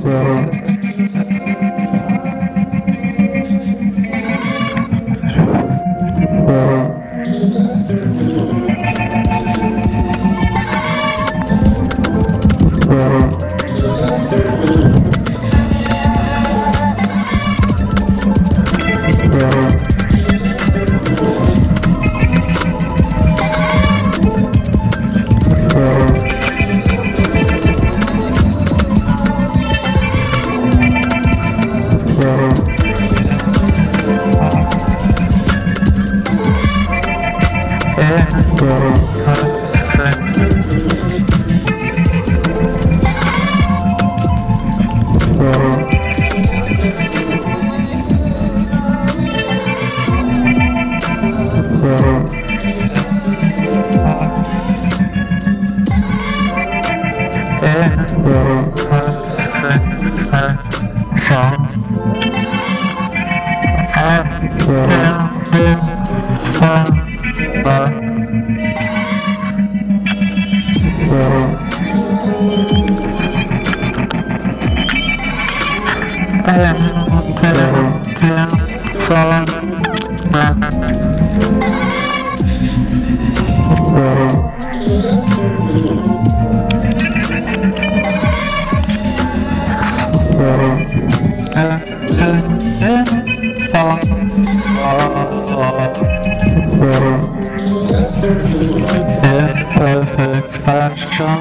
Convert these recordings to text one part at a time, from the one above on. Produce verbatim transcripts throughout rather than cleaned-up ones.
Perfect fashion,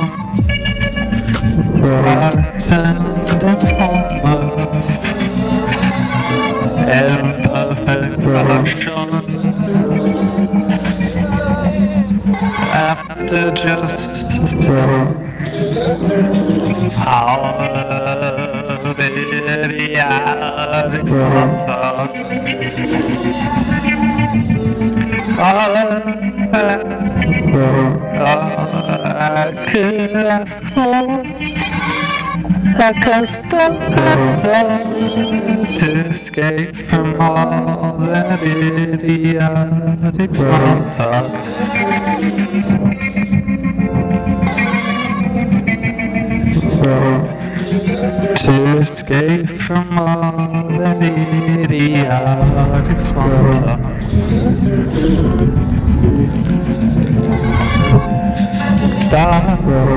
bartending formal, imperfect fashion. After just our idiotic small talk, all I could ask for, I could stop myself to escape from all that idiotic small talk. To escape from all that idiotic small talk. Stop.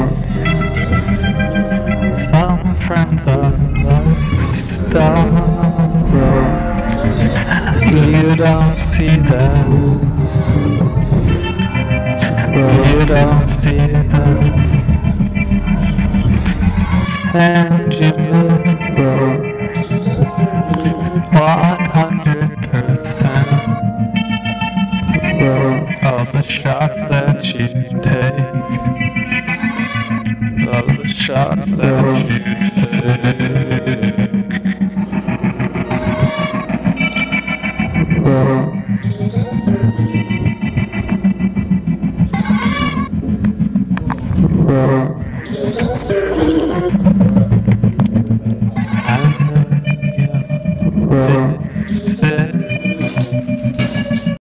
Some friends are like stars. You don't see them. You don't see them. And you know one hundred percent of the shots that you take, of the shots that you take. I know you